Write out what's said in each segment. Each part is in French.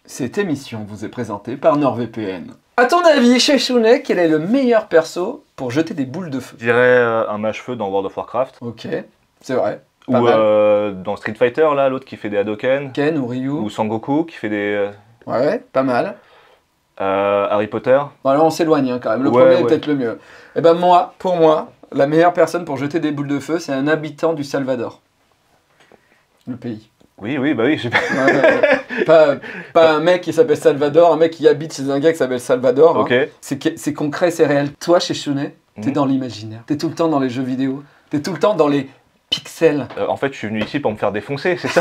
Cette émission vous est présentée par NordVPN. A ton avis, chez Shounet, quel est le meilleur perso pour jeter des boules de feu? Je dirais un mage-feu dans World of Warcraft. Ok, c'est vrai. Ou dans Street Fighter, là, l'autre qui fait des Hadoken. Ken ou Ryu. Ou Sangoku qui fait des... Ouais, pas mal. Harry Potter. Bon, là, on s'éloigne hein, quand même. Le premier est peut-être le mieux. Et ben pour moi, la meilleure personne pour jeter des boules de feu, c'est un habitant du Salvador. Le pays. Oui, bah oui. Pas un mec qui s'appelle Salvador, un mec qui habite chez un gars qui s'appelle Salvador. Ok. Hein. C'est concret, c'est réel. Toi, chez Shounet, t'es dans l'imaginaire. T'es tout le temps dans les jeux vidéo. T'es tout le temps dans les pixels. En fait, je suis venu ici pour me faire défoncer, c'est ça.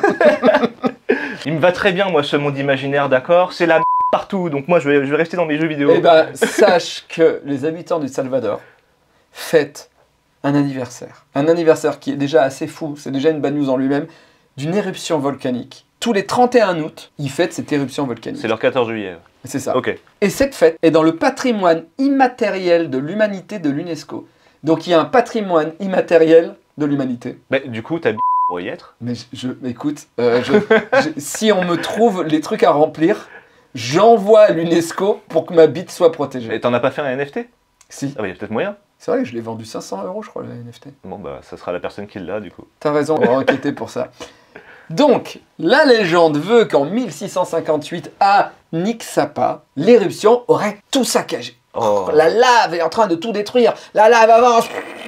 Il me va très bien, moi, ce monde imaginaire, d'accord. C'est la partout, donc moi, je vais rester dans mes jeux vidéo. Eh ben, sache que les habitants du Salvador fêtent un anniversaire. Un anniversaire qui est déjà assez fou, c'est déjà une bad news en lui-même, d'une éruption volcanique. Tous les 31 août, ils fêtent cette éruption volcanique. C'est leur 14 juillet. C'est ça. Ok. Et cette fête est dans le patrimoine immatériel de l'humanité de l'UNESCO. Donc il y a un patrimoine immatériel de l'humanité. Bah, du coup, t'as pour y être. Mais écoute, si on me trouve les trucs à remplir, j'envoie à l'UNESCO pour que ma bite soit protégée. Et t'en as pas fait un NFT? Si. Ah bah, il y a peut-être moyen. C'est vrai que je l'ai vendu 500 €, je crois, le NFT. Bon, bah, ça sera la personne qui l'a, du coup. T'as raison, on va enquêter pour ça. Donc, la légende veut qu'en 1658, à Nixapa, l'éruption aurait tout saccagé. Oh. La lave est en train de tout détruire. La lave avance.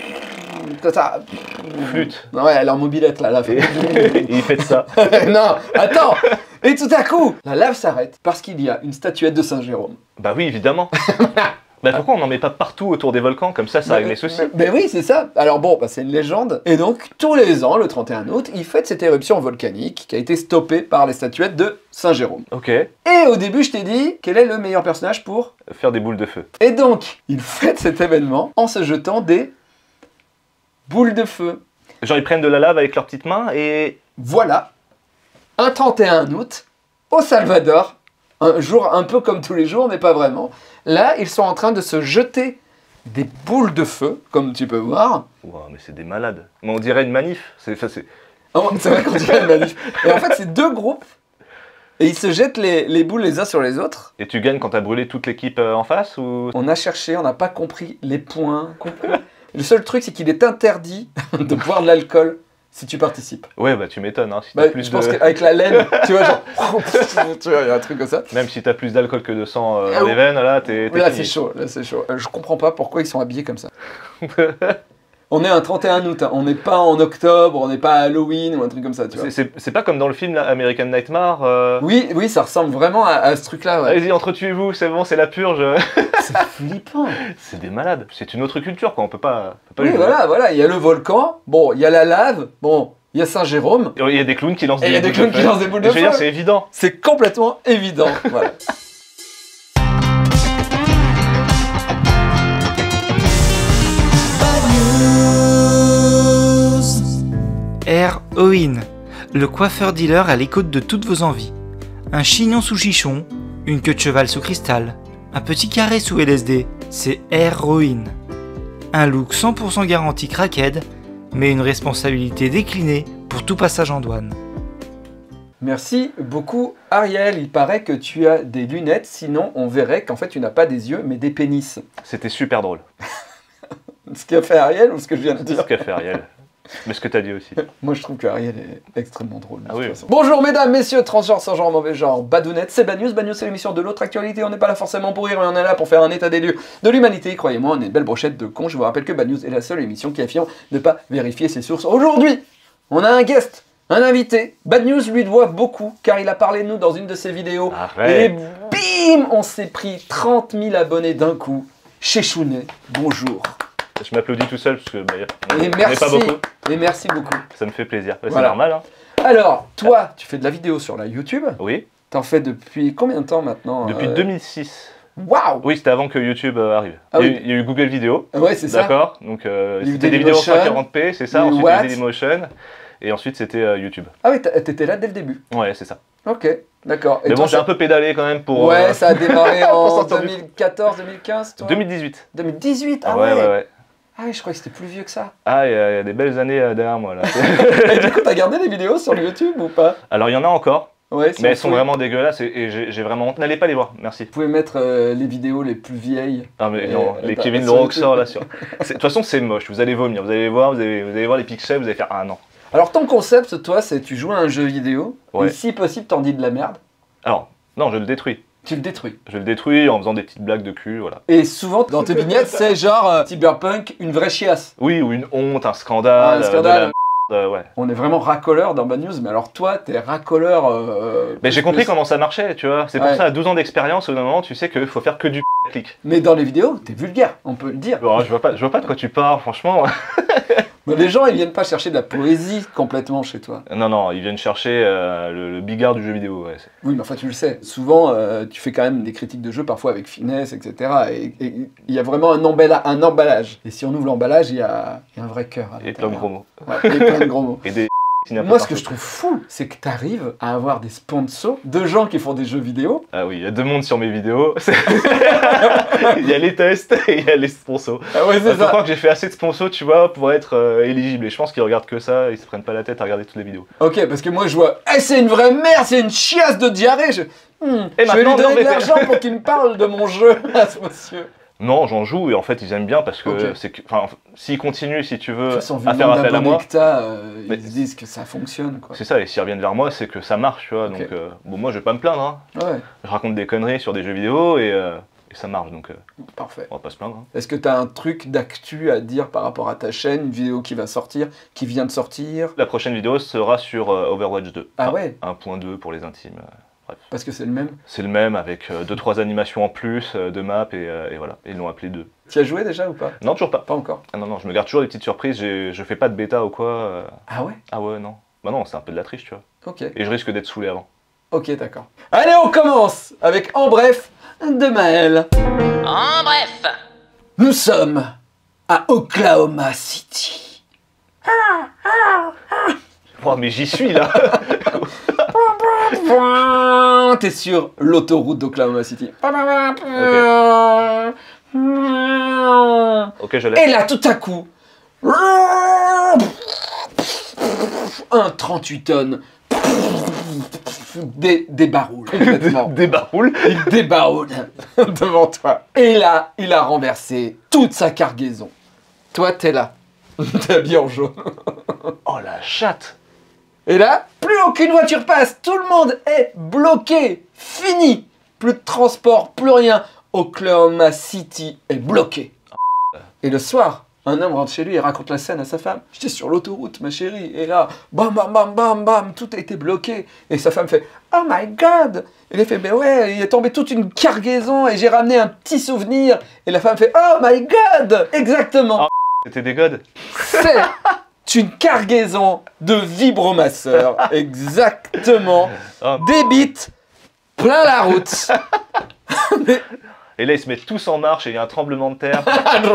Ça. Flûte. Ouais, elle est en mobilette, la lave. Et il fait de ça. Non, attends. Et tout à coup, la lave s'arrête parce qu'il y a une statuette de Saint Jérôme. Bah oui, évidemment. Bah pourquoi on n'en met pas partout autour des volcans, comme ça règle les soucis. Mais oui, c'est ça. Alors bon, c'est une légende. Et donc, tous les ans, le 31 août, il fête cette éruption volcanique qui a été stoppée par les statuettes de Saint Jérôme. Ok. Et au début, je t'ai dit, quel est le meilleur personnage pour Faire des boules de feu. Et donc, il fête cet événement en se jetant des boules de feu. Genre ils prennent de la lave avec leurs petites mains et... Voilà, un 31 août, au Salvador, un jour un peu comme tous les jours, mais pas vraiment. Là, ils sont en train de se jeter des boules de feu, comme tu peux voir. Wow, mais c'est des malades. Mais on dirait une manif. C'est vrai qu'on dirait une manif. Et en fait, c'est deux groupes, et ils se jettent les boules les uns sur les autres. Et tu gagnes quand t'as brûlé toute l'équipe en face ou... On a cherché, on n'a pas compris les points. Le seul truc, c'est qu'il est interdit de boire de l'alcool si tu participes. Ouais, bah tu m'étonnes, hein, si t'as plus je pense qu'avec la laine, tu vois, genre... tu vois, il y a un truc comme ça. Même si t'as plus d'alcool que de sang dans les veines, là, t'es Là, fini. c'est chaud. Je comprends pas pourquoi ils sont habillés comme ça. On est un 31 août, hein. On n'est pas en octobre, on n'est pas à Halloween ou un truc comme ça, tu vois. C'est pas comme dans le film là, American Nightmare Oui, ça ressemble vraiment à ce truc-là, ouais. Allez-y, entretuez-vous, c'est bon, c'est la purge. C'est flippant. C'est des malades. C'est une autre culture, quoi. On peut pas oui, voilà. Il y a le volcan, bon, il y a la lave, bon, il y a Saint-Jérôme. Il y a des clowns qui lancent des boules de feu. Je veux dire, c'est évident. C'est complètement évident, voilà. Heroin, le coiffeur-dealer à l'écoute de toutes vos envies. Un chignon sous chichon, une queue de cheval sous cristal, un petit carré sous LSD, c'est Heroin. Un look 100% garanti crackhead, mais une responsabilité déclinée pour tout passage en douane. Merci beaucoup Ariel, il paraît que tu as des lunettes, sinon on verrait qu'en fait tu n'as pas des yeux mais des pénis. C'était super drôle. Ce qu'a fait Ariel ou ce que je viens de dire? Ce qu'a fait Ariel. Mais ce que t'as dit aussi. Moi je trouve que Ariel est extrêmement drôle. Ah oui. Bonjour mesdames, messieurs, transgenres, sans genre, mauvais genre, badounettes, c'est Bad News. Bad News c'est l'émission de l'autre actualité, on n'est pas là forcément pour rire, mais on est là pour faire un état des lieux de l'humanité. Croyez-moi, on est une belle brochette de cons. Je vous rappelle que Bad News est la seule émission qui affirme ne pas vérifier ses sources. Aujourd'hui, on a un guest, un invité. Bad News lui doit beaucoup, car il a parlé de nous dans une de ses vidéos. Arrête. Et bim, on s'est pris 30 000 abonnés d'un coup. Chez Shounet, bonjour. Je m'applaudis tout seul parce que et merci, pas beaucoup. Et merci beaucoup. Ça me fait plaisir. Voilà. C'est normal. Hein. Alors, toi, tu fais de la vidéo sur la YouTube. Oui. T'en fais depuis combien de temps maintenant? Depuis 2006. Waouh! Oui, c'était avant que YouTube arrive. Ah oui. Il y a eu Google Vidéo. Ouais, c'est ça. D'accord. Donc, c'était des vidéos en 140p, c'est ça. Ensuite, il y a eu Dailymotion. Et ensuite, c'était YouTube. Ah oui, t'étais là dès le début. Ouais, c'est ça. Ok, d'accord. Mais bon, j'ai un peu pédalé quand même pour... Ouais, ça a démarré en 2014, 2015, toi? 2018. 2018, ah ouais. Ah oui, je croyais que c'était plus vieux que ça. Ah, il y a des belles années derrière moi, là. Et du coup, t'as gardé des vidéos sur le YouTube ou pas? Alors, il y en a encore. Ouais, si Mais on elles sont pouvait- vraiment dégueulasses et j'ai vraiment honte. N'allez pas les voir, merci. Vous pouvez mettre les vidéos les plus vieilles. Non, mais Et- non, et les bah, Kevin sur le Rockstar YouTube. là sur. De toute façon, c'est moche, vous allez vomir, vous allez voir, vous allez voir les pixels, vous allez faire ah non. Alors ton concept, toi, c'est tu joues à un jeu vidéo, Ouais. et si possible, t'en dis de la merde, Alors, non, je le détruis. tu le détruis. Je le détruis en faisant des petites blagues de cul, voilà. Et souvent, dans tes vignettes, c'est genre Cyberpunk, une vraie chiasse. Oui, ou une honte, un scandale, Un scandale. de la merde, ouais. On est vraiment racoleur dans Bad News, mais alors toi, t'es racoleur. Mais j'ai compris comment ça marchait, tu vois. C'est pour Ouais. ça, à 12 ans d'expérience, au bout d'un moment, tu sais qu'il faut faire que du clic. Mais dans les vidéos, t'es vulgaire, on peut le dire. Bon, je vois pas de quoi tu parles, franchement. Mais les gens, ils viennent pas chercher de la poésie complètement chez toi. Non, non, ils viennent chercher le bigard du jeu vidéo, ouais. Oui, mais enfin, tu le sais. Souvent, tu fais quand même des critiques de jeux, parfois avec finesse, etc. Et il y a vraiment un emballage. Et si on ouvre l'emballage, il y a un vrai cœur. à Et plein de l'intérieur. gros mots. Ouais, et plein de gros mots. Et des Moi, ce que je trouve fou, c'est que tu arrives à avoir des sponsors de gens qui font des jeux vidéo. Ah oui, il y a deux mondes sur mes vidéos. Il y a les tests et il y a les sponsors. Ah ouais, Je crois que j'ai fait assez de sponsors, tu vois, pour être éligible. Et je pense qu'ils regardent que ça, ils se prennent pas la tête à regarder toutes les vidéos. Ok, parce que moi, je vois, hey, c'est une vraie merde, c'est une chiasse de diarrhée. Je vais lui maintenant, donner non, de mais- l'argent pour qu'il me parle de mon jeu à ce monsieur. Non, j'en joue et en fait ils aiment bien parce que Ok. c'est que, enfin, s'ils continuent, si tu De veux, toute façon, vu à le faire nombre appel à d'abonnés moi, que t'as, Mais- ils se disent que ça fonctionne, quoi. c'est ça. Et s'ils reviennent vers moi, c'est que ça marche, tu vois. Ok. Donc bon, moi je vais pas me plaindre. Hein. Ouais, Je raconte des conneries sur des jeux vidéo et ça marche, donc parfait. on va pas se plaindre. Hein. Est-ce que t'as un truc d'actu à dire par rapport à ta chaîne, une vidéo qui va sortir, qui vient de sortir? La prochaine vidéo sera sur Overwatch 2. Ah Enfin, ouais, 1.2 pour les intimes. Bref. parce que c'est le même. C'est le même avec 2-3 animations en plus de map et voilà. Et ils l'ont appelé 2. Tu as joué déjà ou pas? Non, toujours pas. Pas encore. Ah non, non, je me garde toujours des petites surprises. Je fais pas de bêta ou quoi. Ah ouais? Ah ouais, non. Bah non, c'est un peu de la triche, tu vois. Ok. Et je risque d'être saoulé avant. Ok, d'accord. Allez, on commence avec En bref de Maël. En bref, Nous sommes à Oklahoma City. Oh, mais j'y suis là. T'es sur l'autoroute d'Oklahoma City. Ok, je l'ai. Et là, tout à coup, un 38 tonnes débaroule complètement. Des baroules. Il débaroule devant toi. Et là, il a renversé toute sa cargaison. Toi, t'es là. T'es habillé en jaune. Oh la chatte. Et là, plus aucune voiture passe. Tout le monde est bloqué. Fini. Plus de transport, plus rien. Oklahoma City est bloqué. Et le soir, un homme rentre chez lui et raconte la scène à sa femme. J'étais sur l'autoroute, ma chérie. Et là, bam, bam, bam, bam, bam, tout a été bloqué. Et sa femme fait, oh my god. Et il fait, ben ouais, il est tombé toute une cargaison et j'ai ramené un petit souvenir. Et la femme fait, oh my god. Exactement. C'était des godes. C'est une cargaison de vibromasseurs. Exactement. Oh. Des bites plein la route. Et là, ils se mettent tous en marche et il y a un tremblement de terre.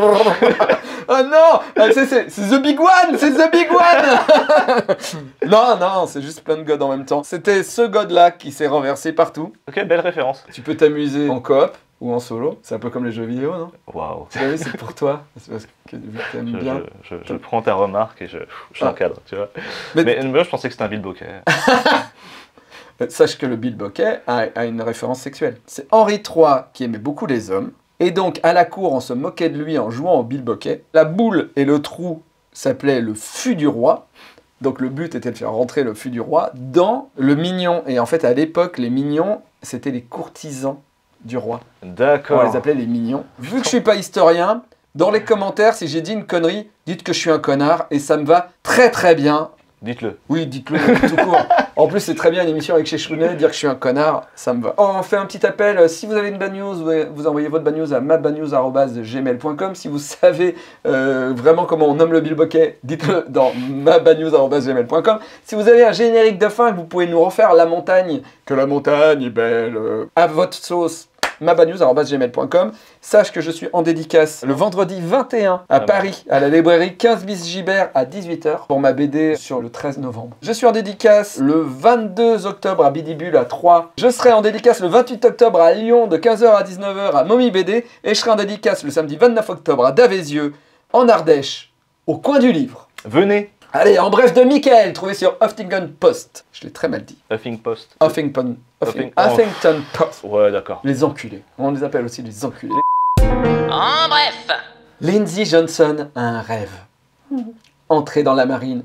Oh non, c'est The Big One, c'est The Big One. Non, non, c'est juste plein de godes en même temps. C'était ce god-là qui s'est renversé partout. Ok, belle référence. Tu peux t'amuser en coop ou en solo. C'est un peu comme les jeux vidéo, non? Waouh. Tu vois, c'est pour toi. C'est parce que t'aimes bien. Je prends ta remarque et je l'encadre, tu vois. Mais- Mais moi, je pensais que c'était un bilboquet. Sache que le bilboquet a une référence sexuelle. C'est Henri III qui aimait beaucoup les hommes. Et donc, à la cour, on se moquait de lui en jouant au bilboquet. La boule et le trou s'appelaient le fût du roi. Donc, le but était de faire rentrer le fût du roi dans le mignon. Et en fait, à l'époque, les mignons, c'était les courtisans du roi. On D'accord. les appelait les mignons. Vu que je suis pas historien, dans les commentaires, si j'ai dit une connerie, dites que je suis un connard. Et ça me va très très bien. Dites-le. Oui, dites-le tout court. En plus, c'est très bien une émission avec chez Chounet, dire que je suis un connard, ça me va. On fait un petit appel. Si vous avez une bad news, vous envoyez votre bad news à mabadnews@gmail.com. Si vous savez vraiment comment on nomme le bilboquet, dites-le dans mabadnews@gmail.com. Si vous avez un générique de fin que vous pouvez nous refaire la montagne, que la montagne est belle, à votre sauce, mabadnews@gmail.com. Sache que je suis en dédicace le vendredi 21 à Paris, à la librairie 15 bis Gibert à 18h pour ma BD sur le 13 novembre. Je suis en dédicace le 22 octobre à Bidibule à 3. Je serai en dédicace le 28 octobre à Lyon de 15h à 19h à Mommy BD. Et je serai en dédicace le samedi 29 octobre à Davézieux, en Ardèche, au coin du livre. Venez. Allez, en bref de Michael, trouvé sur Huffington Post. Je l'ai très mal dit. Huffing Post. Huffington Post. Ouais, d'accord. Les enculés. On les appelle aussi les enculés. En bref. Lindsay Johnson a un rêve. Entrer dans la marine.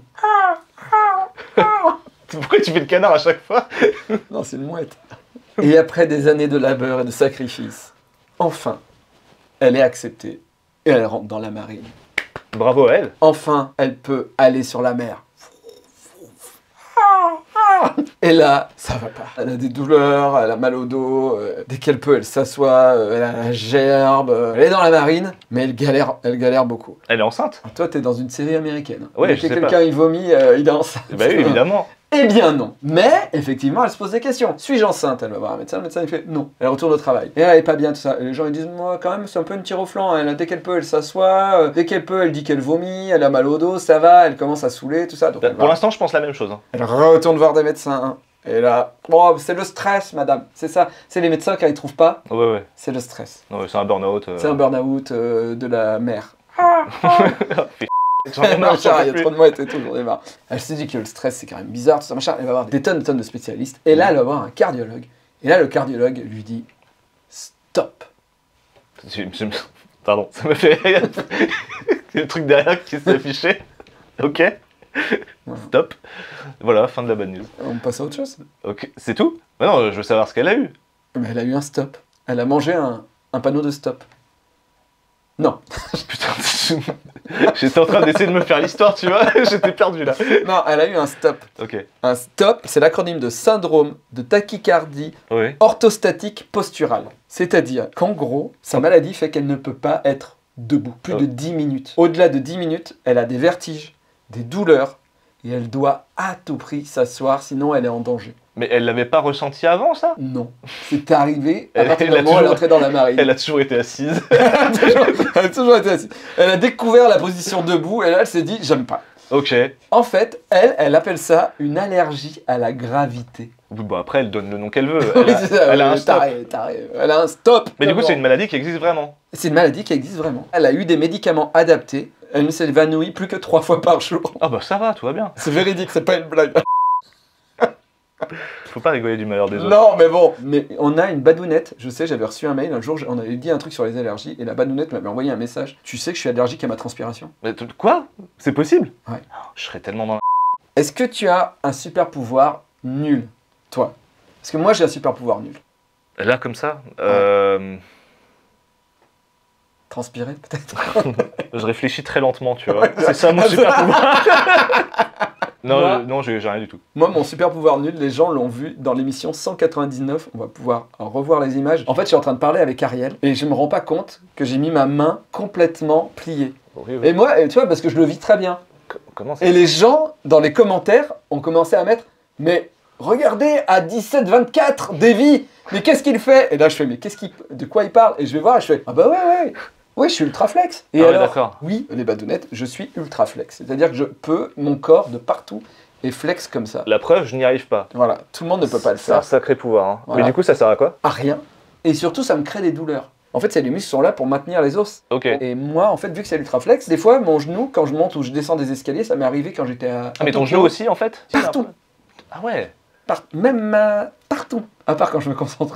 Pourquoi tu fais le canard à chaque fois? Non, c'est une mouette. Et après des années de labeur et de sacrifice, enfin, elle est acceptée et elle rentre dans la marine. Bravo à elle. Enfin, elle peut aller sur la mer. Et là, ça va pas. Elle a des douleurs, elle a mal au dos. Dès qu'elle peut, elle s'assoit. Elle a la gerbe. Elle est dans la marine, mais elle galère beaucoup. Elle est enceinte? Toi, t'es dans une série américaine. Ouais, Dès je que sais quelqu'un pas. il vomit, il est enceinte. Bah oui, évidemment. Eh bien non. Mais, effectivement, elle se pose des questions. Suis-je enceinte? Elle va voir un médecin. Le médecin, il fait non. Elle retourne au travail. Et elle est pas bien, tout ça. Et les gens, ils disent, moi, quand même, c'est un peu une tire au flanc. Elle, dès qu'elle peut, elle s'assoit. Dès qu'elle peut, elle dit qu'elle vomit. Elle a mal au dos, ça va. Elle commence à saouler, tout ça. Donc, Pour l'instant, je pense la même chose. Hein. elle retourne voir des médecins. Et là, bon, c'est le stress, madame. C'est ça. C'est les médecins, quand ils trouvent pas, Ouais. c'est le stress. Ouais, c'est un burn-out. C'est un burn-out de la mère. J'en ai marre, j'en Il y peux a trop de mouettes et tout, j'en ai marre. Elle se dit que le stress c'est quand même bizarre, tout ça machin. Elle va voir des tonnes de spécialistes. Et là, elle va voir un cardiologue. Et là, le cardiologue lui dit stop. Pardon, ça me fait rire. Il y a le truc derrière qui s'est affiché. Ok. Stop. Voilà, fin de la bad news. On passe à autre chose. Ok, c'est tout? Bah non, je veux savoir ce qu'elle a eu. Mais elle a eu un stop. Elle a mangé un panneau de stop. Non. Putain, j'étais en train d'essayer de me faire l'histoire, tu vois. J'étais perdu là. Non, elle a eu un stop. Ok. Un stop, c'est l'acronyme de syndrome de tachycardie Oui. orthostatique posturale. C'est-à-dire qu'en gros, sa maladie fait qu'elle ne peut pas être debout plus de 10 minutes. Au-delà de 10 minutes, elle a des vertiges, des douleurs, et elle doit à tout prix s'asseoir, sinon elle est en danger. Mais elle l'avait pas ressenti avant, ça? Non. C'est arrivé à Elle- partir du elle a moment où elle est toujours- entrée dans la marine. Elle a toujours été assise. Elle a toujours été assise. Elle a découvert la position debout, et là elle s'est dit, j'aime pas. Ok. En fait, elle appelle ça une allergie à la gravité. Oui, bon, après, elle donne le nom qu'elle veut. Oui, Elle a, c'est ça, elle a un stop. taré. Elle a un stop. Mais du coup, Comment c'est une maladie qui existe vraiment. C'est une maladie qui existe vraiment. Elle a eu des médicaments adaptés. Elle ne s'évanouit plus que 3 fois par jour. Ah bah ça va, tout va bien. C'est véridique, c'est pas une blague. Faut pas rigoler du malheur des autres. Non, mais bon. Mais on a une badounette. Je sais, j'avais reçu un mail un jour. On avait dit un truc sur les allergies. Et la badounette m'avait envoyé un message. Tu sais que je suis allergique à ma transpiration? Mais quoi? C'est possible? Ouais. Oh, je serais tellement dans la... Est-ce que tu as un super pouvoir nul, toi? Parce que moi, j'ai un super pouvoir nul. Là, comme ça Transpirer, peut-être? Je réfléchis très lentement, tu vois. C'est ça mon super pouvoir. Non, Moi- non, j'ai rien du tout. Moi, mon super pouvoir nul, les gens l'ont vu dans l'émission 199. On va pouvoir revoir les images. En fait, je suis en train de parler avec Ariel et je me rends pas compte que j'ai mis ma main complètement pliée. Et moi, tu vois, parce que je le vis très bien. Comment ça? Et les gens, dans les commentaires, ont commencé à mettre « Mais regardez, à 17-24, Davy, mais qu'est-ce qu'il fait ?» Et là, je fais « Mais de quoi il parle ?» Et je vais voir et je fais « Ah bah ouais, oui, je suis ultra flex. » Et Ah ouais, alors, d'accord. oui, les badounettes, je suis ultra flex. C'est-à-dire que je peux, mon corps de partout est flex comme ça. La preuve, je n'y arrive pas. Voilà, tout le monde ne peut pas le C'est un faire. sacré pouvoir. Hein. Voilà. Mais du coup, ça sert à quoi? À rien. Et surtout, ça me crée des douleurs. En fait, c'est les muscles sont là pour maintenir les os. Ok. Et moi, en fait, vu que c'est ultra flex, des fois, mon genou, quand je monte ou je descends des escaliers, ça m'est arrivé quand j'étais à... Ah, mais ton Tokyo. genou aussi, en fait? Partout. Ah ouais. Partout. À part quand je me concentre.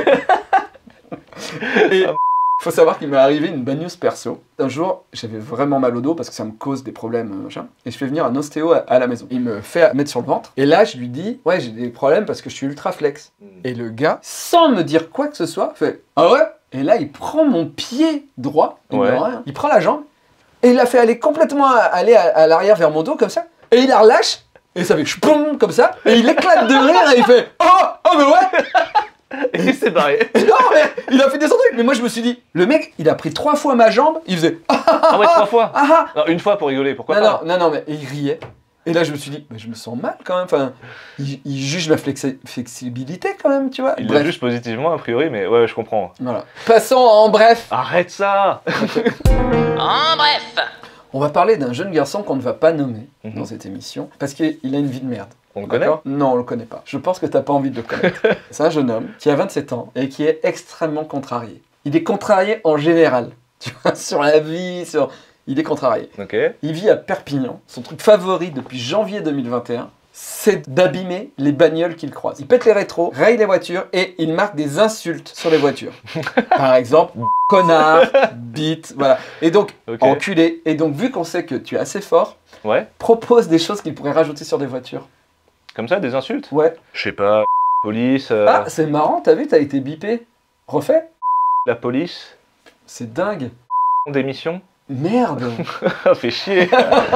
Et faut savoir qu'il m'est arrivé une bad news perso. Un jour, j'avais vraiment mal au dos parce que ça me cause des problèmes, machin. Et je fais venir un ostéo à la maison. Il me fait mettre sur le ventre. Et là, je lui dis, ouais, j'ai des problèmes parce que je suis ultra flex. Et le gars, sans me dire quoi que ce soit, fait, ah ouais? Et là, il prend mon pied droit. Il, Ouais. me rien. Il prend la jambe. Et il l'a fait aller complètement aller à l'arrière vers mon dos comme ça. Et il la relâche. Et ça fait chpoum comme ça. Et il éclate de rire et il fait, oh mais ouais! Et il s'est barré. Non, mais il a fait des trucs. Mais moi, je me suis dit, le mec, il a pris 3 fois ma jambe. Il faisait Ah ouais, 3 fois. ah Non, une fois pour rigoler, pourquoi ah. pas? Non, mais il riait. Et là, je me suis dit, bah, je me sens mal quand même. Enfin, il juge ma flexibilité quand même, tu vois. Il Bref, l'a juste positivement, a priori, mais ouais, je comprends. voilà. Passons en bref. Arrête ça! En bref. On va parler d'un jeune garçon qu'on ne va pas nommer Mhm. dans cette émission parce qu'il a une vie de merde. On le connaît? D'accord? Non, on le connaît pas. Je pense que t'as pas envie de le connaître. C'est un jeune homme qui a 27 ans et qui est extrêmement contrarié. Il est contrarié en général, tu vois, sur la vie, sur... il est contrarié. Ok. Il vit à Perpignan. Son truc favori depuis janvier 2021, c'est d'abîmer les bagnoles qu'il croise. Il pète les rétros, raye les voitures et il marque des insultes sur les voitures. Par exemple, connard, bite, voilà. Et donc, Ok. enculé. Et donc, vu qu'on sait que tu es assez fort, Ouais. propose des choses qu'il pourrait rajouter sur des voitures. Comme ça, des insultes. Ouais. Je sais pas. Police. Ah, c'est marrant, t'as vu, t'as été bipé. Refais. La police. C'est dingue. D'émission. Merde. Ah, fait chier.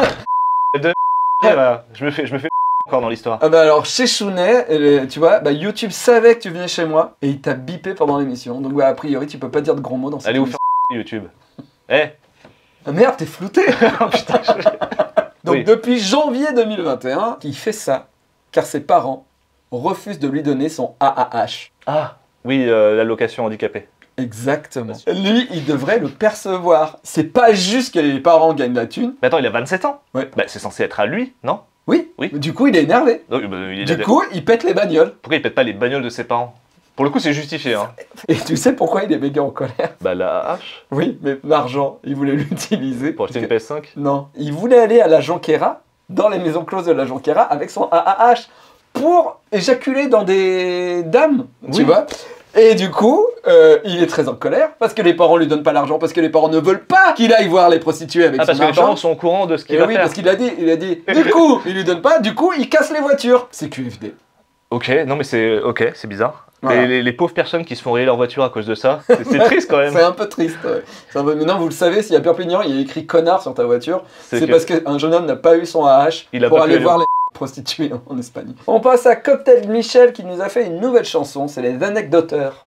Voilà. Je me fais encore dans l'histoire. Ah bah alors, chez Chounet, tu vois, bah YouTube savait que tu venais chez moi et il t'a bipé pendant l'émission. Donc bah, a priori, tu peux pas dire de gros mots dans cette Allez vous émission. faire YouTube. Eh. Ah merde, t'es flouté. Oh, putain, Donc Oui. depuis janvier 2021, il fait ça car ses parents refusent de lui donner son AAH. Ah. Oui, l'allocation handicapée. Exactement. Lui, il devrait le percevoir. C'est pas juste que les parents gagnent la thune. Mais attends, il a 27 ans. Ouais. Bah, c'est censé être à lui, non? Oui. Oui. Du coup, il est énervé. Non, bah, Du coup, il pète les bagnoles. pourquoi il pète pas les bagnoles de ses parents? Pour le coup, c'est justifié, hein. Et tu sais pourquoi il est méga en colère? Bah, la hache. Oui, mais l'argent, il voulait l'utiliser. Pour acheter une Parce PS5. que- Non, il voulait aller à la Jonquera, dans les maisons closes de la Jonquera, avec son AAH pour éjaculer dans des dames, tu Oui. vois. Et du coup, il est très en colère parce que les parents lui donnent pas l'argent, parce que les parents ne veulent pas qu'il aille voir les prostituées avec Ah, parce son que les argent. parents sont au courant de ce qu'il Et va oui, faire. parce qu'il a dit, du coup, il lui donne pas, du coup, il casse les voitures. C'est QFD. Ok, non mais c'est ok, c'est bizarre. Voilà. Les pauvres personnes qui se font rayer leur voiture à cause de ça, c'est triste quand même. C'est un peu triste. Ouais. Maintenant, vous le savez, s'il y a Perpignan, il y a écrit connard sur ta voiture, c'est que- parce qu'un jeune homme n'a pas eu son AH Il a pour pas pu aller aller voir les prostituées en Espagne. On passe à Cocktail Michel qui nous a fait une nouvelle chanson, c'est les anecdoteurs.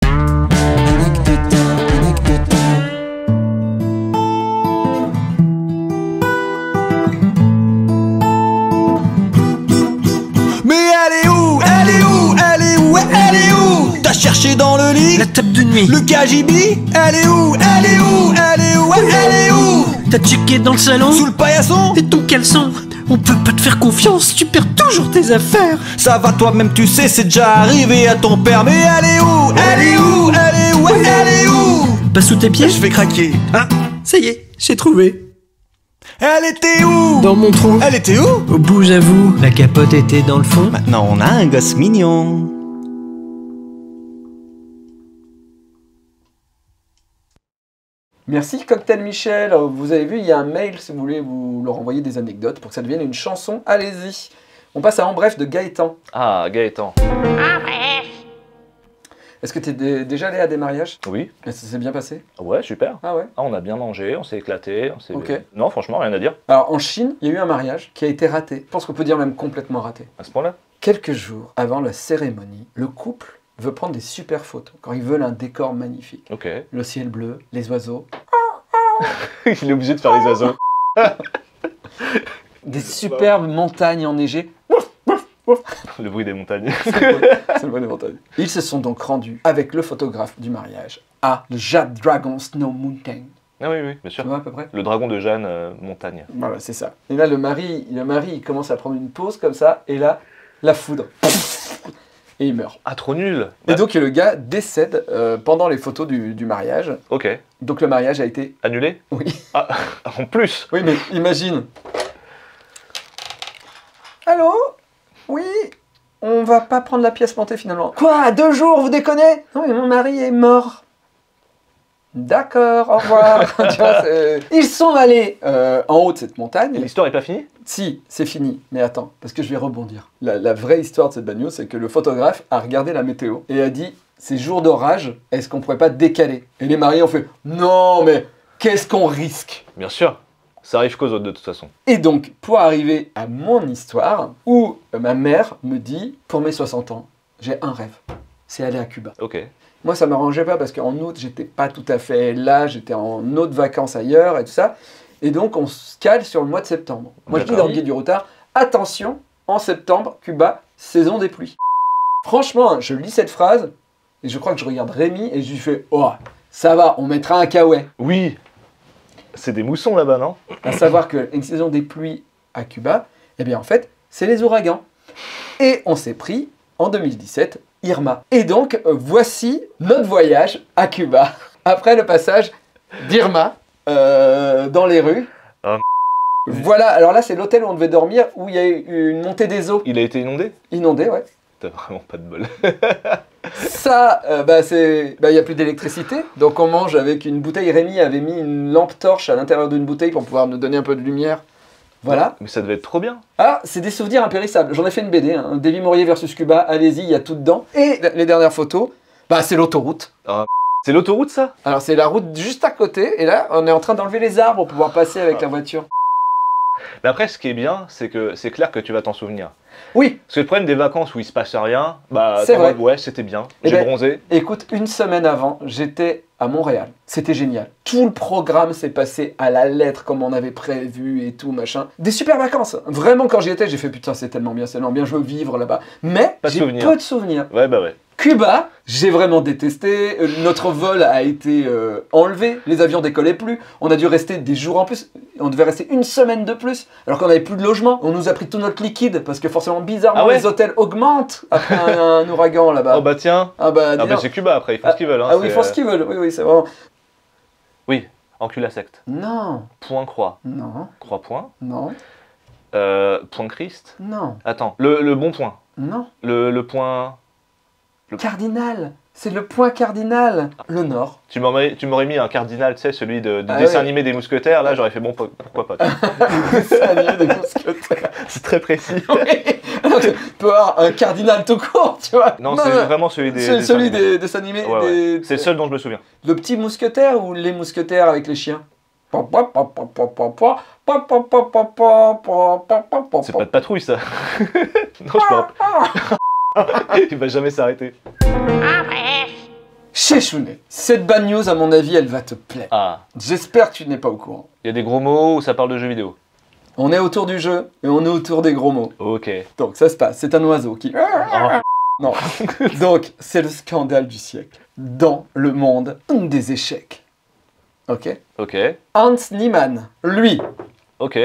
Mais elle est où? Elle est où? Elle est où? Elle est où? T'as cherché dans le lit? La table de nuit. Le KGB? Elle est où? Elle est où? Elle est où? Elle est où? T'as checké dans le salon. Sous le paillasson? Et ton caleçon. On peut pas te faire confiance, tu perds toujours tes affaires. Ça va toi-même tu sais c'est déjà arrivé à ton père. Mais elle est où? Elle est où? Elle est où? Elle est où? Pas sous tes pieds. Je vais craquer. Ah, ça y est, j'ai trouvé. Elle était où? Dans mon trou. Elle était où? Au bout, j'avoue, la capote était dans le fond. Maintenant on a un gosse mignon. Merci Cocktail Michel. Vous avez vu, il y a un mail si vous voulez vous leur envoyer des anecdotes pour que ça devienne une chanson. Allez-y. On passe à En bref de Gaëtan. Ah, Gaëtan. En bref. Est-ce que tu es déjà allé à des mariages? Oui. Et ça s'est bien passé? Ouais, super. Ah ouais. Ah, on a bien mangé, on s'est éclaté, on s'est... Ok. Non, franchement, rien à dire. Alors en Chine, il y a eu un mariage qui a été raté. Je pense qu'on peut dire même complètement raté. À ce point-là. Quelques jours avant la cérémonie, le couple veut prendre des super photos quand ils veulent un décor magnifique. Ok. Le ciel bleu, les oiseaux, Il est obligé de faire les oiseaux. des superbes montagnes enneigées. Le bruit des montagnes. C'est le bon des montagnes. Ils se sont donc rendus avec le photographe du mariage à le Jade Dragon Snow Mountain. Ah oui, oui, bien sûr. Tu vois à peu près? Le dragon de Jeanne, montagne. Voilà, c'est ça. Et là, le mari, il commence à prendre une pause comme ça, et là, la foudre. Et il meurt. Ah, trop nul. Et donc le gars décède pendant les photos du mariage. Ok. Donc le mariage a été... Annulé? Oui. Ah, en plus. Oui, mais imagine. Allô? Oui? On va pas prendre la pièce montée finalement. Quoi? 2 jours, vous déconnez? Non, mais mon mari est mort. D'accord, au revoir. Tu vois, ils sont allés en haut de cette montagne. Et l'histoire est pas finie? Si, c'est fini. Mais attends, parce que je vais rebondir. La vraie histoire de cette bagnole, c'est que le photographe a regardé la météo et a dit, ces jours d'orage, est-ce qu'on pourrait pas décaler? Et les mariés ont fait, non mais qu'est-ce qu'on risque? Bien sûr. Ça arrive qu'aux autres de toute façon. Et donc, pour arriver à mon histoire, où ma mère me dit, pour mes 60 ans, j'ai un rêve, c'est aller à Cuba. Ok. Moi, ça m'arrangeait pas parce qu'en août, j'étais pas tout à fait là, j'étais en autre vacances ailleurs et tout ça. Et donc, on se cale sur le mois de septembre. Moi, je dis D'accord. dans le guide du routard, attention, en septembre, Cuba, saison des pluies. Franchement, je lis cette phrase et je crois que je regarde Rémi et je lui fais, oh, ça va, on mettra un kawaii. Oui. C'est des moussons là-bas, non? À savoir qu'une saison des pluies à Cuba, eh bien en fait, c'est les ouragans. Et on s'est pris, en 2017, Irma. Et donc, voici notre voyage à Cuba. Après le passage d'Irma dans les rues. Ah. Voilà, alors là c'est l'hôtel où on devait dormir, où il y a eu une montée des eaux. Il a été inondé? Inondé, ouais. T'as vraiment pas de bol. Ça, il n'y a plus d'électricité, donc on mange avec une bouteille. Rémi avait mis une lampe torche à l'intérieur d'une bouteille pour pouvoir nous donner un peu de lumière. Voilà. Mais ça devait être trop bien. Ah, c'est des souvenirs impérissables. J'en ai fait une BD, hein. Davy Mourier versus Cuba, allez-y, il y a tout dedans. Et les dernières photos, c'est l'autoroute. C'est l'autoroute, ça? Alors c'est la route juste à côté, et là on est en train d'enlever les arbres pour pouvoir passer avec la voiture. Mais après, ce qui est bien, c'est que c'est clair que tu vas t'en souvenir. Oui. Parce que le problème des vacances où il se passe rien, C'est t'es en vrai. mode, ouais, c'était bien, Eh j'ai ben, bronzé. Écoute, une semaine avant, j'étais à Montréal. C'était génial. Tout le programme s'est passé à la lettre comme on avait prévu et tout, machin. Des super vacances. Vraiment, quand j'y étais, j'ai fait putain, c'est tellement bien, je veux vivre là-bas. Mais Pas de j'ai souvenirs. peu de souvenirs. Ouais, bah ouais. Cuba, j'ai vraiment détesté. Notre vol a été enlevé. Les avions décollaient plus. On a dû rester des jours en plus. On devait rester une semaine de plus. Alors qu'on n'avait plus de logement. On nous a pris tout notre liquide. Parce que forcément, bizarrement, Ah ouais les hôtels augmentent après un ouragan là-bas. Oh bah tiens. Ah bah, dis donc. C'est Cuba après, ils font ce qu'ils veulent. Hein, Ah oui, ils font ce qu'ils veulent. Oui, oui, c'est vraiment. Oui, encule la secte. Non, Point croix. non, Croix point. non, Point Christ. non, Attends, le bon point. non. Le point... Cardinal. C'est le point cardinal. Le nord. Tu m'aurais mis un cardinal, tu sais, celui du Ah dessin ouais. animé des mousquetaires, là j'aurais fait bon, pourquoi pas. C'est un lieu des mousquetaires. C'est très précis. Alors que tu peux avoir un cardinal tout court, tu vois. Non, c'est vraiment celui des... C'est dessins celui animés. des dessins animés. Ouais, ouais. des- C'est le seul dont je me souviens. Le petit mousquetaire ou les mousquetaires avec les chiens? C'est pas de patrouille ça. Non, je me rappelle. Il va jamais s'arrêter. Chéchounet, cette bad news, à mon avis, elle va te plaire. Ah, J'espère que tu n'es pas au courant. il y a des gros mots où ça parle de jeux vidéo. On est autour du jeu et on est autour des gros mots. Ok. Donc ça se passe, c'est un oiseau qui... Oh, Non. Donc, c'est le scandale du siècle. Dans le monde des échecs. Ok. ok, Hans Niemann, lui, ok,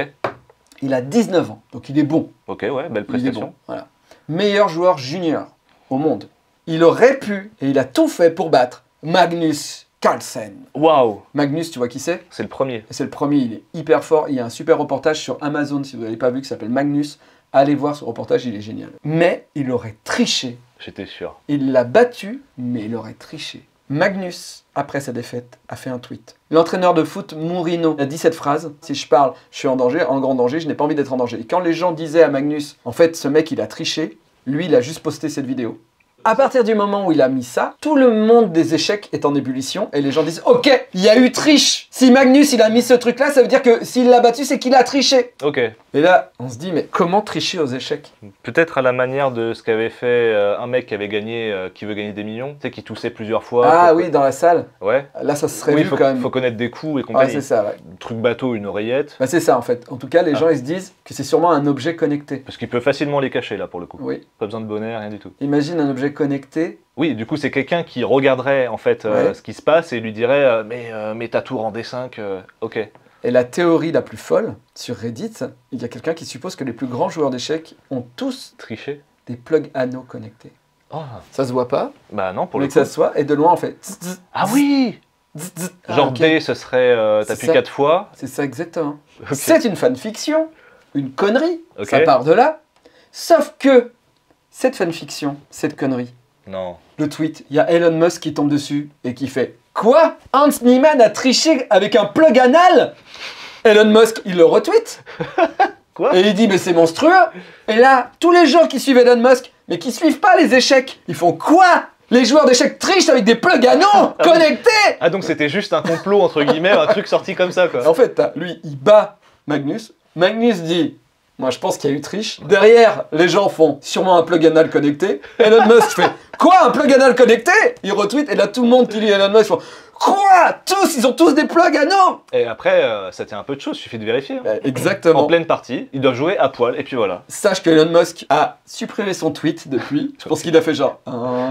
il a 19 ans. Donc il est bon. ok, ouais, belle Il est prestation. bon. Voilà. Meilleur joueur junior au monde. Il aurait pu, et il a tout fait pour battre Magnus Carlsen. Waouh, Magnus, tu vois qui c'est? c'est le premier. C'est le premier, il est hyper fort. Il y a un super reportage sur Amazon, si vous n'avez pas vu, qui s'appelle Magnus. Allez voir ce reportage, il est génial. Mais il aurait triché. J'étais sûr. Il l'a battu, mais il aurait triché. Magnus, après sa défaite, a fait un tweet. L'entraîneur de foot Mourinho a dit cette phrase: si je parle, je suis en danger, en grand danger, je n'ai pas envie d'être en danger. Et quand les gens disaient à Magnus, en fait, ce mec, il a triché, lui, il a juste posté cette vidéo. À partir du moment où il a mis ça, tout le monde des échecs est en ébullition et les gens disent: ok, il y a eu triche. Si Magnus il a mis ce truc là, ça veut dire que s'il l'a battu, c'est qu'il a triché. Ok. Et là, on se dit: mais comment tricher aux échecs? Peut-être à la manière de ce qu'avait fait un mec qui avait gagné, qui veut gagner des millions, tu sais, qui toussait plusieurs fois. Ah oui, dans la salle. Ouais. Là, ça se serait Oui, vu quand même. faut connaître des coups et Ouais, compagnie. c'est ça, ouais. Truc bateau, une oreillette. Bah, c'est ça en fait. En tout cas, les gens ils se disent que c'est sûrement un objet connecté. Parce qu'il peut facilement les cacher là pour le coup. Oui. Pas besoin de bonnet, rien du tout. Imagine un objet connecté. Oui, du coup, c'est quelqu'un qui regarderait en fait Ouais. ce qui se passe et lui dirait mais ta tour en D5, ok. Et la théorie la plus folle, sur Reddit, il y a quelqu'un qui suppose que les plus grands joueurs d'échecs ont tous Tricher. des plugs anneaux connectés. Oh, Ça se voit pas, bah non, pour mais le que coup. ça se soit, et de loin on fait zzz, zzz, Ah oui. zzz, zzz. Ah, Genre ok. B, ce serait C'est t'appuies ça. 4 fois. C'est ça exactement. Ok. C'est une fanfiction, une connerie, Ok. ça part de là. Sauf que cette fanfiction, cette connerie, Non. le tweet, il y a Elon Musk qui tombe dessus et qui fait: quoi? Hans Niemann a triché avec un plug anal? Elon Musk, il le retweet. Quoi? Et il dit: mais c'est monstrueux. Et là, tous les gens qui suivent Elon Musk, mais qui suivent pas les échecs, ils font: quoi? Les joueurs d'échecs trichent avec des plugs anneaux connectés. Ah donc c'était juste un complot entre guillemets, un truc sorti comme ça quoi. En fait, lui, il bat Magnus. Magnus dit: moi, je pense qu'il y a eu triche. Derrière, les gens font sûrement un plug anal connecté. Elon Musk fait: quoi, un plug anal connecté? Il retweet, et là, tout le monde qui lit Elon Musk font: quoi? Tous, ils ont tous des plugs anneaux. Et après, ça tient un peu de choses, suffit de vérifier. hein. Exactement. En pleine partie, ils doivent jouer à poil, et puis voilà. Sache que Elon Musk a supprimé son tweet depuis. Je pense qu'il a fait genre: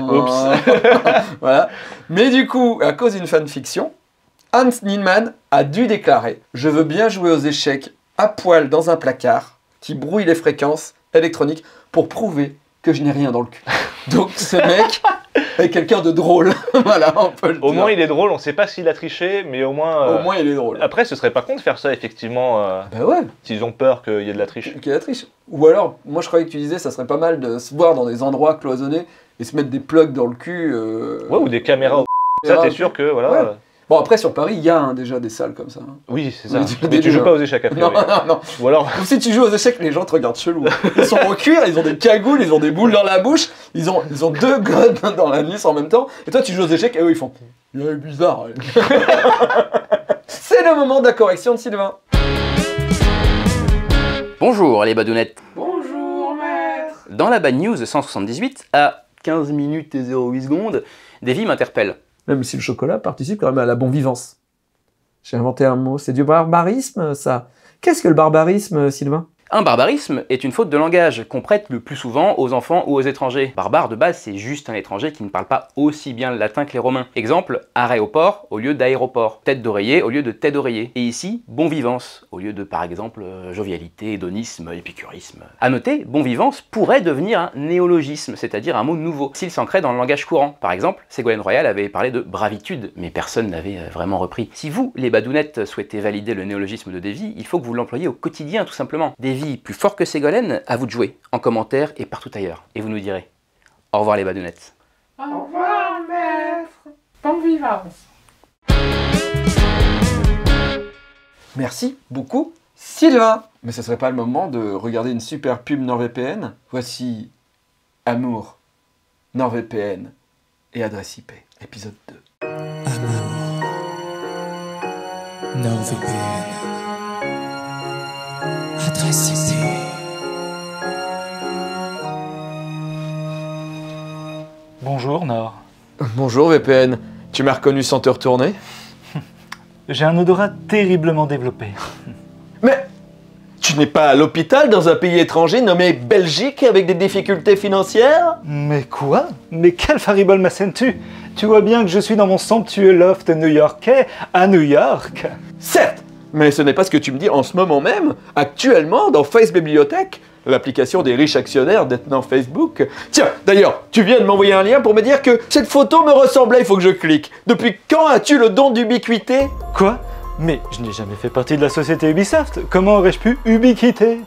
Oups. voilà. Mais du coup, à cause d'une fanfiction, Hans Niemann a dû déclarer: je veux bien jouer aux échecs à poil dans un placard qui brouille les fréquences électroniques pour prouver que je n'ai rien dans le cul. Donc ce mec, Avec quelqu'un de drôle. Voilà, on peut le Au dire. moins il est drôle, on sait pas s'il a triché, mais au moins... Au moins, il est drôle. Après, ce serait pas con de faire ça, effectivement, Bah ouais, s'ils ont peur qu'il y ait de la triche. qui est la triche. Ou alors, moi je croyais que tu disais, ça serait pas mal de se voir dans des endroits cloisonnés et se mettre des plugs dans le cul. Ouais, ou des caméras. Ça, t'es sûr que, voilà... Ouais. Bon, après, sur Paris, il y a déjà des salles comme ça. Oui, c'est ça. Mais tu- Mais tu joues pas aux échecs, a Non, priori. non. Ou alors... Ou si tu joues aux échecs, les gens te regardent chelou. Ils sont en cuir, ils ont des cagoules, ils ont des boules dans la bouche, ils ont deux godes dans la nuque en même temps. Et toi, tu joues aux échecs et eux, ils font. Il est bizarre. C'est le moment de la correction de Sylvain. Bonjour les badounettes. Bonjour, maître. Dans la Bad News 178, à 15 minutes et 08 secondes, Davy m'interpelle. Même si le chocolat participe quand même à la bonne vivance. J'ai inventé un mot, c'est du barbarisme, ça. Qu'est-ce que le barbarisme, Sylvain? Un barbarisme est une faute de langage qu'on prête le plus souvent aux enfants ou aux étrangers. Barbare de base, c'est juste un étranger qui ne parle pas aussi bien le latin que les Romains. Exemple, aréoport au lieu d'aéroport, tête d'oreiller au lieu de tête d'oreiller. Et ici, bon vivance au lieu de par exemple jovialité, hédonisme, épicurisme. À noter, bon vivance pourrait devenir un néologisme, c'est-à-dire un mot nouveau, s'il s'ancrait dans le langage courant. Par exemple, Ségolène Royal avait parlé de bravitude, mais personne n'avait vraiment repris. Si vous, les badounettes, souhaitez valider le néologisme de Davy, il faut que vous l'employiez au quotidien tout simplement. Davy plus fort que Ségolène, à vous de jouer, en commentaire et partout ailleurs. Et vous nous direz. Au revoir les badounettes. Au revoir, maître. Bonne vivance. Merci beaucoup, Sylvain. Mais ce serait pas le moment de regarder une super pub NordVPN? Voici Amour, NordVPN et adresse IP, épisode 2. NordVPN. Adresse IP. Bonjour Nord. Bonjour VPN, tu m'as reconnu sans te retourner? J'ai un odorat terriblement développé. Mais tu n'es pas à l'hôpital dans un pays étranger nommé Belgique avec des difficultés financières? Mais quoi? Mais quel faribole m'assènes-tu? Tu vois bien que je suis dans mon somptueux loft new-yorkais à New York. Certes, mais ce n'est pas ce que tu me dis en ce moment même, actuellement dans Face Bibliothèque, l'application des riches actionnaires détenant Facebook. Tiens, d'ailleurs, tu viens de m'envoyer un lien pour me dire que cette photo me ressemblait, il faut que je clique. Depuis quand as-tu le don d'ubiquité? Quoi? Mais je n'ai jamais fait partie de la société Ubisoft. Comment aurais-je pu ubiquiter?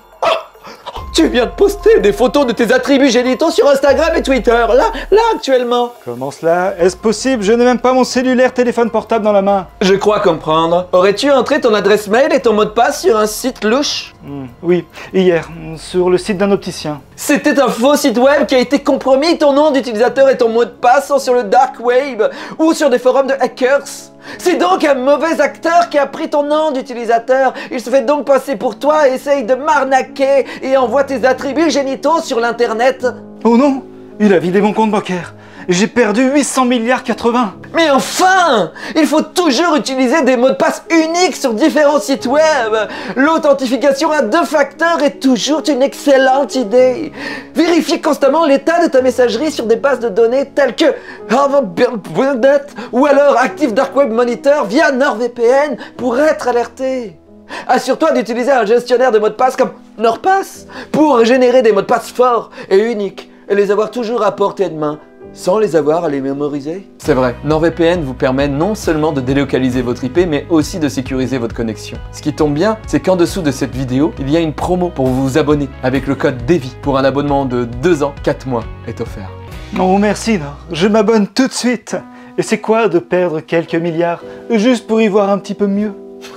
Tu viens de poster des photos de tes attributs génitaux sur Instagram et Twitter, là actuellement. Comment cela? Est-ce possible? Je n'ai même pas mon cellulaire téléphone portable dans la main. Je crois comprendre. Aurais-tu entré ton adresse mail et ton mot de passe sur un site louche? Oui, hier, sur le site d'un opticien. C'était un faux site web qui a été compromis, ton nom d'utilisateur et ton mot de passe sont sur le dark web ou sur des forums de hackers. C'est donc un mauvais acteur qui a pris ton nom d'utilisateur. Il se fait donc passer pour toi, essaye de m'arnaquer et envoie tes attributs génitaux sur l'internet. Oh non! Il a vidé mon compte bancaire. J'ai perdu 800 milliards 80. Mais enfin! Il faut toujours utiliser des mots de passe uniques sur différents sites web. L'authentification à 2 facteurs est toujours une excellente idée. Vérifie constamment l'état de ta messagerie sur des bases de données telles que Harvard.net ou alors Active Dark Web Monitor via NordVPN pour être alerté. Assure-toi d'utiliser un gestionnaire de mots de passe comme NordPass pour générer des mots de passe forts et uniques et les avoir toujours à portée de main, sans les avoir à les mémoriser. C'est vrai, NordVPN vous permet non seulement de délocaliser votre IP, mais aussi de sécuriser votre connexion. Ce qui tombe bien, c'est qu'en dessous de cette vidéo, il y a une promo pour vous abonner avec le code DEVI pour un abonnement de 2 ans, 4 mois est offert. Oh merci Nord, je m'abonne tout de suite. Et c'est quoi de perdre quelques milliards juste pour y voir un petit peu mieux?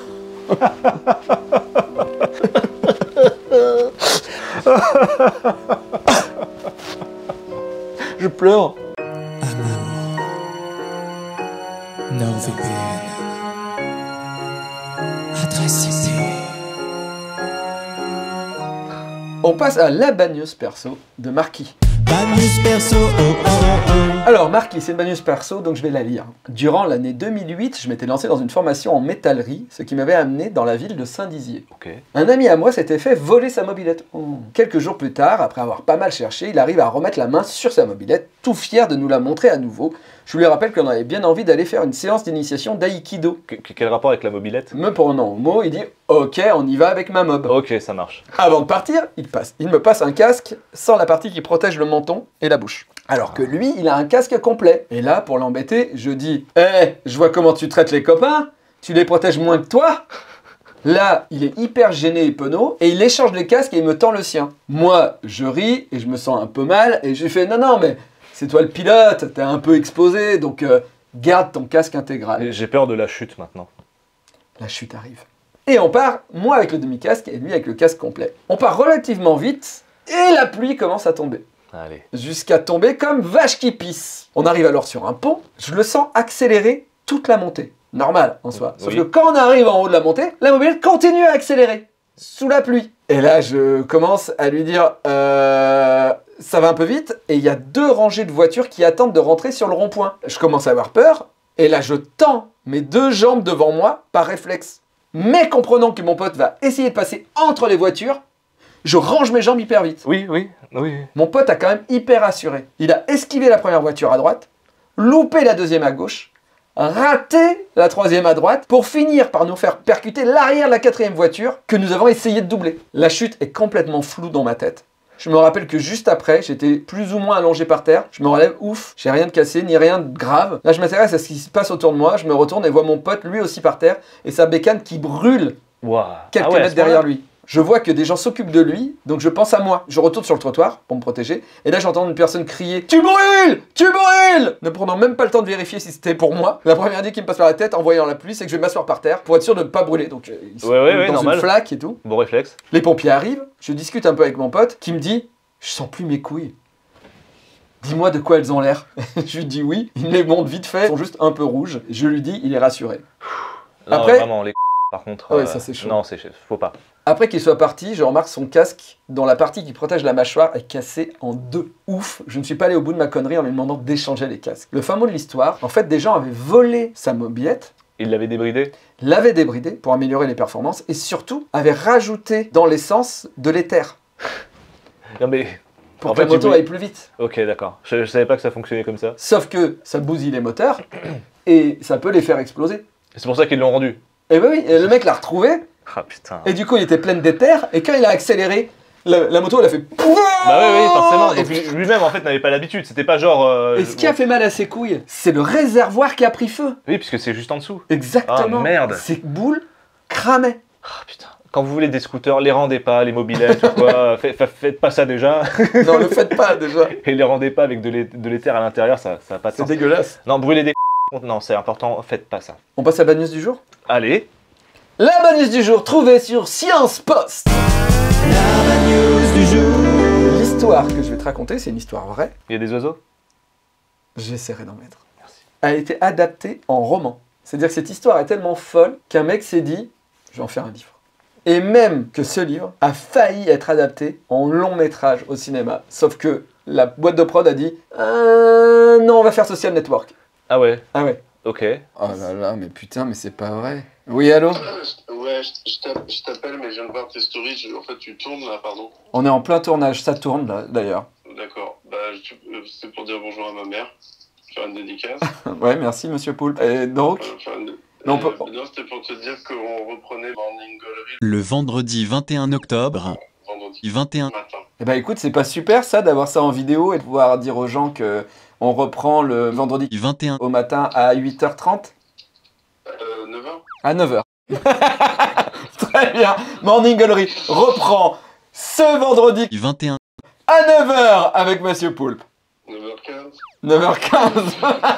Je pleure. NordVPN. Adresse IP. On passe à la Bad News perso de Marquis. Bad news perso, oh oh oh oh. Alors Marquis, c'est une Bad News perso, donc je vais la lire. Durant l'année 2008, je m'étais lancé dans une formation en métallerie, ce qui m'avait amené dans la ville de Saint-Dizier. Ok. Un ami à moi s'était fait voler sa mobilette. Quelques jours plus tard, après avoir pas mal cherché, il arrive à remettre la main sur sa mobilette, tout fier de nous la montrer à nouveau, Je lui rappelle qu'on avait bien envie d'aller faire une séance d'initiation d'aïkido. Quel rapport avec la mobilette? Me prenant au mot, il dit « Ok, on y va avec ma mob ». Ok, ça marche. Avant de partir, il me passe un casque sans la partie qui protège le menton et la bouche. Alors que lui, il a un casque complet. Et là, pour l'embêter, je dis « Eh, je vois comment tu traites les copains, tu les protèges moins que toi ?» Là, il est hyper gêné et penaud, et il échange les casques et il me tend le sien. Moi, je ris, et je me sens un peu mal, et je lui fais « Non, mais c'est toi le pilote, t'es un peu exposé, donc garde ton casque intégral. » J'ai peur de la chute maintenant. La chute arrive. Et on part, moi avec le demi-casque, et lui avec le casque complet. On part relativement vite, et la pluie commence à tomber. Allez. Jusqu'à tomber comme vache qui pisse. On arrive alors sur un pont, je le sens accélérer toute la montée. Normal en soi. Sauf Oui. que quand on arrive en haut de la montée, la mobilette continue à accélérer sous la pluie. Et là, je commence à lui dire ça va un peu vite. Et il y a 2 rangées de voitures qui attendent de rentrer sur le rond-point. Je commence à avoir peur. Et là, je tends mes 2 jambes devant moi par réflexe. Mais comprenant que mon pote va essayer de passer entre les voitures, je range mes jambes hyper vite. Oui. Mon pote a quand même hyper assuré. Il a esquivé la première voiture à droite, loupé la deuxième à gauche, raté la troisième à droite pour finir par nous faire percuter l'arrière de la 4e voiture que nous avons essayé de doubler. La chute est complètement floue dans ma tête. Je me rappelle que juste après, j'étais plus ou moins allongé par terre. Je me relève, ouf, j'ai rien de cassé, ni rien de grave. Là, je m'intéresse à ce qui se passe autour de moi. Je me retourne et vois mon pote, lui aussi par terre, et sa bécane qui brûle Ouah. quelques Ah ouais, à mètres ce derrière point-là. lui. Je vois que des gens s'occupent de lui, donc je pense à moi. Je retourne sur le trottoir pour me protéger, et là j'entends une personne crier « Tu brûles! Tu brûles !» Ne prenant même pas le temps de vérifier si c'était pour moi. La première idée qui me passe par la tête en voyant la pluie, c'est que je vais m'asseoir par terre pour être sûr de ne pas brûler. Donc ils sont Ouais, dans normal. une flaque et tout. Bon réflexe. Les pompiers arrivent, je discute un peu avec mon pote, qui me dit « Je sens plus mes couilles. Dis-moi de quoi elles ont l'air. » Je lui dis oui, il me les montre vite fait, elles sont juste un peu rouges. Je lui dis, il est rassuré. Non, Après- vraiment, les par contre. Ouais, ça, c'est chaud. Non, faut pas. Après qu'il soit parti, je remarque son casque, dont la partie qui protège la mâchoire est cassée en 2. Ouf, je ne suis pas allé au bout de ma connerie en lui demandant d'échanger les casques. Le fin mot de l'histoire, en fait, des gens avaient volé sa mobilette, Il l'avait débridé. l'avaient débridée pour améliorer les performances, et surtout, avaient rajouté dans l'essence de l'éther, Non mais. pour En que la fait, moto ils aille plus vite. Ok, d'accord. Je savais pas que ça fonctionnait comme ça. Sauf que ça bousille les moteurs, et ça peut les faire exploser. C'est pour ça qu'ils l'ont rendu. Et bah oui, et le mec l'a retrouvé, Ah putain. et du coup, il était plein d'éther, et quand il a accéléré, la moto, elle a fait... Bah oui, forcément. Et Et puis lui-même, en fait, n'avait pas l'habitude. C'était pas genre. Et ce qui a fait mal à ses couilles, c'est le réservoir qui a pris feu. Oui, puisque c'est juste en dessous. Exactement. Ah, merde. Ces boules cramaient. Ah putain. Quand vous voulez des scooters, les rendez pas, les mobilettes ou quoi. Faites pas ça déjà. Non, le faites pas déjà. Et les rendez pas avec de l'éther à l'intérieur, ça a pas de C'est sens. dégueulasse. Non, brûler des non, c'est important, faites pas ça. On passe à la bad news du jour. Allez. La bad news du jour trouvée sur Science Post. L'histoire que je vais te raconter, c'est une histoire vraie. Il y a des oiseaux? J'essaierai d'en mettre. Merci. Elle a été adaptée en roman. C'est-à-dire que cette histoire est tellement folle qu'un mec s'est dit, je vais en faire un livre. Et même que ce livre a failli être adapté en long métrage au cinéma. Sauf que la boîte de prod a dit, non, on va faire Social Network. Ah ouais, Ah ouais. ok. Oh là là, mais putain, mais c'est pas vrai. Oui, allô? Ouais, je t'appelle, mais je viens de voir tes stories. En fait, tu tournes là, pardon. On est en plein tournage, ça tourne là, d'ailleurs. D'accord. Bah, c'est pour dire bonjour à ma mère. Faire une dédicace. Ouais, merci monsieur Poulpe. Et donc, Non, on peut- non, c'était pour te dire qu'on reprenait Morning Gallery Le vendredi 21 octobre, vendredi 21 matin. eh ben écoute, c'est pas super ça d'avoir ça en vidéo et de pouvoir dire aux gens que on reprend le vendredi 21 au matin à 8h30 9h. à 9h. Très bien. Morning Gallery reprend ce vendredi 21 à 9h avec monsieur Poulpe. 9h15. 9h15.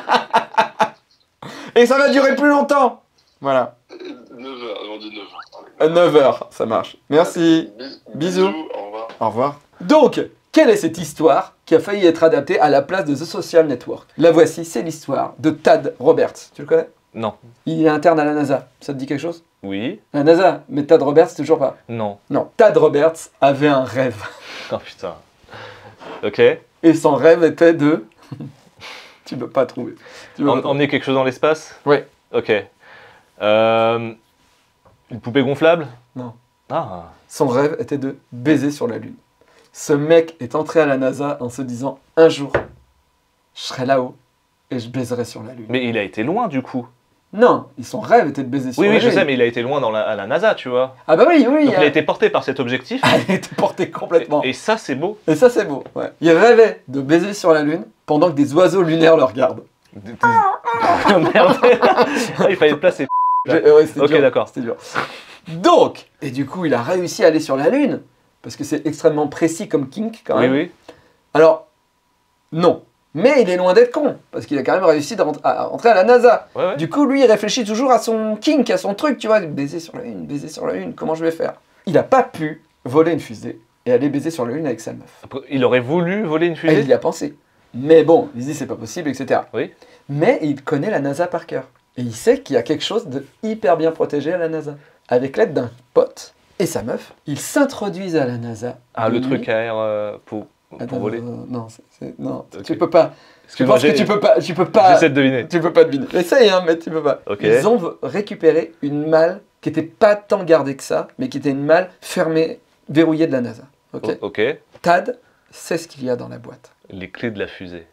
Et ça va durer plus longtemps. Voilà. 9h, on dit 9h. À 9h, ça marche. Merci. Bisous. Au revoir. Au revoir. Donc, quelle est cette histoire qui a failli être adaptée à la place de The Social Network? La voici, c'est l'histoire de Tad Roberts. Tu le connais? Non. Il est interne à la NASA. Ça te dit quelque chose? Oui. La NASA, mais Tad Roberts, toujours pas. Non. Non, Tad Roberts avait un rêve. Oh putain. Ok. Et son rêve était de... Tu peux pas trouver. Tu peux pas trouver. Emmener quelque chose dans l'espace? Oui. Ok. Une poupée gonflable? Non. Ah. Son rêve était de baiser sur la Lune. Ce mec est entré à la NASA en se disant « Un jour, je serai là-haut et je baiserai sur la Lune. Mais il a été loin du coup. Non, son rêve était de baiser sur Oui, la oui, Lune. je sais, mais il a été loin à la NASA, tu vois. Ah bah oui, oui. Donc il a été porté par cet objectif. Ah, il a été porté complètement. Et ça, c'est beau. Et ça, c'est beau. Ouais. Il rêvait de baiser sur la Lune pendant que des oiseaux lunaires le regardent. Merde. Il fallait le placer. Ouais, c'était Ok, dur. d'accord. C'était dur. Donc, et du coup, il a réussi à aller sur la Lune, parce que c'est extrêmement précis comme kink quand Oui, même. oui. Alors, non. Mais il est loin d'être con, parce qu'il a quand même réussi à rentrer à la NASA. Ouais, ouais. Du coup, lui, il réfléchit toujours à son kink, à son truc, tu vois, baiser sur la Lune, baiser sur la Lune, comment je vais faire? Il n'a pas pu voler une fusée et aller baiser sur la Lune avec sa meuf. Après, il aurait voulu voler une Et fusée. il y a pensé. Mais bon, il se dit c'est pas possible, etc. Oui. Mais il connaît la NASA par cœur. Et il sait qu'il y a quelque chose de hyper bien protégé à la NASA. Avec l'aide d'un pote et sa meuf, ils s'introduisent à la NASA. Ah, le de truc nuit. à air pour Attends, voler. non, non, Ok. tu peux pas. Je Excuse-moi, pense que tu peux pas. J'essaie de deviner. Tu peux pas deviner. Essaye, hein, mais tu peux pas. Ok. Ils ont récupéré une malle qui était pas tant gardée que ça, mais qui était une malle fermée, verrouillée de la NASA. Ok. Ok. Tad sait ce qu'il y a dans la boîte. Les clés de la fusée.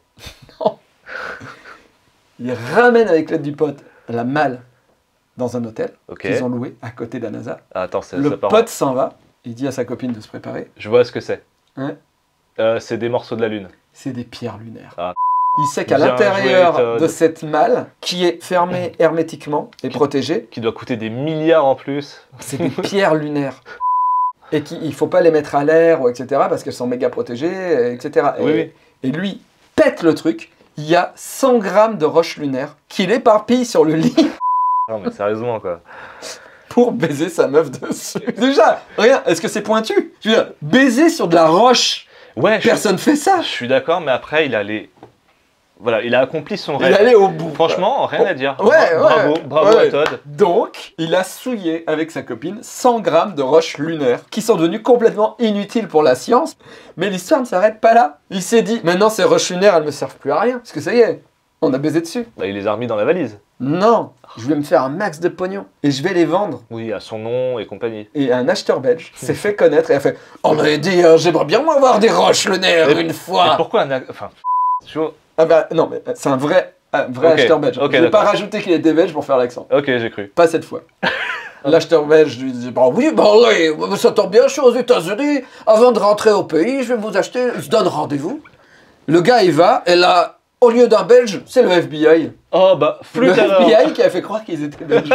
Il ramène avec l'aide du pote la malle dans un hôtel Ok. qu'ils ont loué à côté de la NASA. Ah, attends, ça Le part. pote s'en va. Il dit à sa copine de se préparer. Je vois ce que c'est. Ouais. C'est des morceaux de la Lune. C'est des pierres lunaires. Ah. Il sait qu'à Bien l'intérieur joué, Todd. de cette malle, qui est fermée hermétiquement et protégée, Qui doit coûter des milliards en plus. c'est des pierres lunaires. Et qu'il ne faut pas les mettre à l'air, ou etc., parce qu'elles sont méga protégées, etc. Oui, oui. Et lui pète le truc. Il y a 100 grammes de roches lunaires qu'il éparpille sur le lit Non, mais sérieusement, quoi. pour baiser sa meuf dessus. Déjà, regarde, est-ce que c'est pointu? Je veux dire, baiser sur de la roche, Ouais, personne fait ça. je suis d'accord, mais après, Voilà, il a accompli son Il rêve. allait au bout. Franchement, rien à dire. Ouais, Bravo, ouais. bravo Ouais. à Todd. Donc, il a souillé avec sa copine 100 grammes de roches lunaires qui sont devenues complètement inutiles pour la science. Mais l'histoire ne s'arrête pas là. Il s'est dit, maintenant ces roches lunaires, elles me servent plus à rien. Parce que ça y est, on a baisé dessus. Bah, il les a remis dans la valise. Non, je vais me faire un max de pognon et je vais les vendre. Oui, à son nom et compagnie. Et un acheteur belge s'est fait connaître et a fait « On m'avait dit, j'aimerais bien moi avoir des roches lunaires Et- une Et fois !» pourquoi enfin, tu vois. Ah bah non, mais c'est un vrai Ok, acheteur belge. ok, Je vais pas d'accord. rajouter qu'il était belge pour faire l'accent. Ok, j'ai cru. Pas cette fois. L'acheteur belge lui dit bah oui, ça tombe bien, je suis aux États-Unis. Avant de rentrer au pays, je vais vous acheter. Il se donne rendez-vous. Le gars, il va, et là, au lieu d'un belge, c'est le FBI. Oh, bah, Le flûte alors. FBI qui a fait croire qu'ils étaient belges.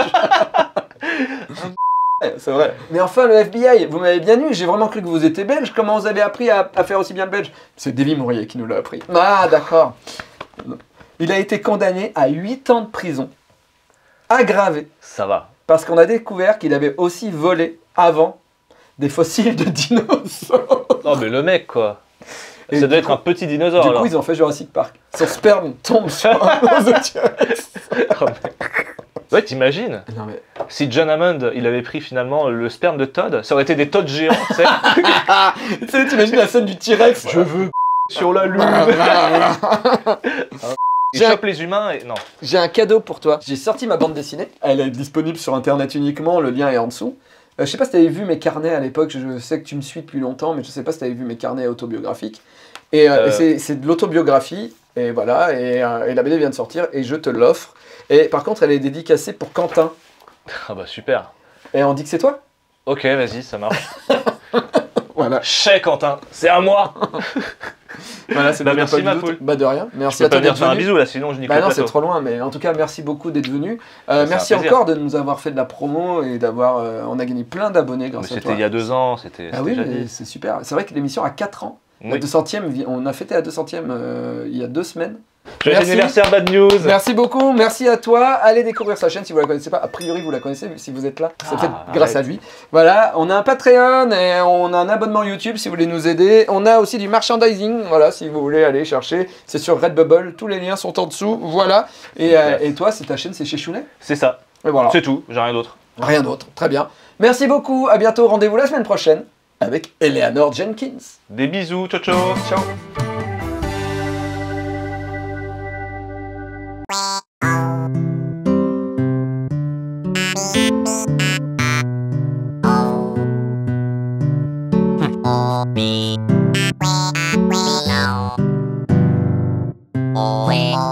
Ouais, c'est vrai. Mais enfin, le FBI, vous m'avez bien eu, j'ai vraiment cru que vous étiez belge. Comment vous avez appris à faire aussi bien le belge? C'est Davy Mourier qui nous l'a appris. Ah, d'accord. Il a été condamné à 8 ans de prison, aggravé, Ça va. parce qu'on a découvert qu'il avait aussi volé avant des fossiles de dinosaures. Non, mais le mec, quoi. Et Ça du doit être coup- un petit dinosaure, Du alors. coup, ils ont fait Jurassic Park. Son sperme tombe sur un Osaurus. Oh, mec. Ouais, t'imagines Non mais... si John Hammond, il avait pris finalement le sperme de Todd, ça aurait été des Todd géants, tu sais. Tu sais, t'imagines la scène du T-Rex? Je veux sur la lune. Il J'ai un- chope les humains et... Non. J'ai un cadeau pour toi. J'ai sorti ma bande dessinée. Elle est disponible sur internet uniquement, le lien est en dessous. Je sais pas si t'avais vu mes carnets à l'époque, je sais que tu me suis depuis longtemps, mais je sais pas si t'avais vu mes carnets autobiographiques. Et c'est de l'autobiographie, et voilà, et la BD vient de sortir, et je te l'offre. Et par contre, elle est dédicacée pour Quentin. Ah bah super. Et on dit que c'est toi? Ok, vas-y, ça marche. Voilà. Chais, Quentin, c'est à moi. Voilà, c'est Bah, le merci, pas du ma doute. poule. Bah de rien. Je Merci peux à pas toi venir d'être faire un venu. bisou là, sinon je nique Bah le non, c'est plateau. trop loin, mais en tout cas, merci beaucoup d'être venu. C'est un Merci plaisir. encore de nous avoir fait de la promo et d'avoir. On a gagné plein d'abonnés Mais grâce à c'était toi. il y a 2 ans, c'était Ah oui, déjà mais dit. c'est super. C'est vrai que l'émission a 4 ans. La Oui. 200e, on a fêté la 200e il y a 2 semaines. Joyeux Merci. anniversaire Bad News. Merci beaucoup, merci à toi. Allez découvrir sa chaîne si vous la connaissez pas. A priori, vous la connaissez si vous êtes là. C'est fait grâce à lui. Voilà, on a un Patreon et on a un abonnement YouTube si vous voulez nous aider. On a aussi du merchandising, voilà, si vous voulez aller chercher. C'est sur Redbubble, tous les liens sont en dessous. Voilà. Et toi, c'est ta chaîne, c'est chez Chounet. C'est ça, Et voilà. c'est tout, j'ai rien d'autre. Rien d'autre. Très bien. Merci beaucoup. À bientôt. Rendez-vous la semaine prochaine avec Eleanor Jenkins. Des bisous, ciao ciao. Ciao. Me.